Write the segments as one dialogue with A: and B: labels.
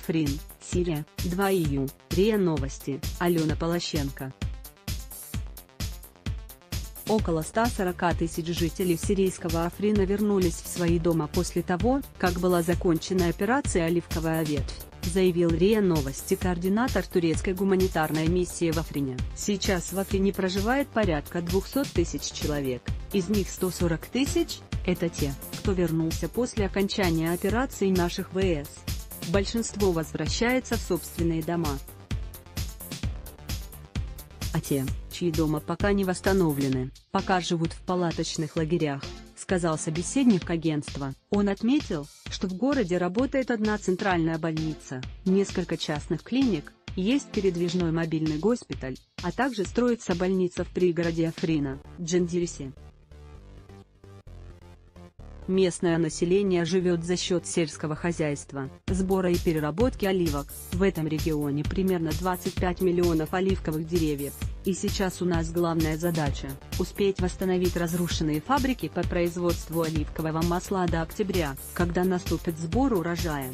A: Африн, Сирия, 2 июня, РИА Новости, Алена Полощенко. Около 140 тысяч жителей сирийского Африна вернулись в свои дома после того, как была закончена операция «Оливковая ветвь», заявил РИА Новости координатор турецкой гуманитарной миссии в Африне. Сейчас в Африне проживает порядка 200 тысяч человек, из них 140 тысяч – это те, кто вернулся после окончания операции наших ВС. Большинство возвращается в собственные дома. А те, чьи дома пока не восстановлены, пока живут в палаточных лагерях, сказал собеседник агентства. Он отметил, что в городе работает одна центральная больница, несколько частных клиник, есть передвижной мобильный госпиталь, а также строится больница в пригороде Африна, Джендирисе. Местное население живет за счет сельского хозяйства, сбора и переработки оливок. В этом регионе примерно 25 миллионов оливковых деревьев. И сейчас у нас главная задача – успеть восстановить разрушенные фабрики по производству оливкового масла до октября, когда наступит сбор урожая.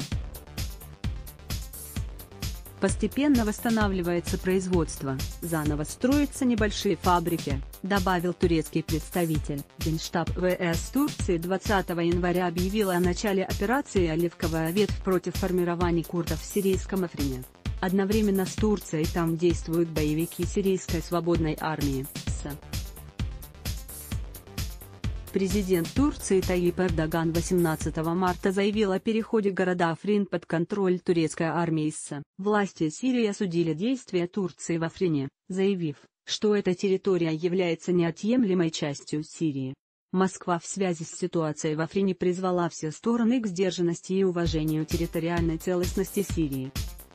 A: Постепенно восстанавливается производство, заново строятся небольшие фабрики, добавил турецкий представитель. Генштаб ВС Турции 20 января объявил о начале операции «Оливковая ветвь» против формирований курдов в сирийском Африне. Одновременно с Турцией там действуют боевики Сирийской свободной армии, СА. Президент Турции Таyyip Эрдоган 18 марта заявил о переходе города Африн под контроль турецкой армии СА. Власти Сирии осудили действия Турции в Африне, заявив, что эта территория является неотъемлемой частью Сирии. Москва в связи с ситуацией в Африне призвала все стороны к сдержанности и уважению территориальной целостности Сирии.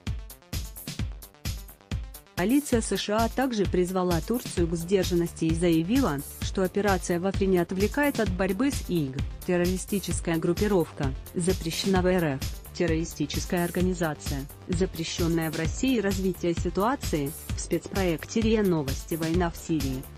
A: Коалиция США также призвала Турцию к сдержанности и заявила, что операция в Африне отвлекает от борьбы с ИГ. Террористическая группировка, запрещена в РФ, террористическая организация, запрещенная в России. Развитие ситуации, в спецпроекте РИА Новости «Война в Сирии».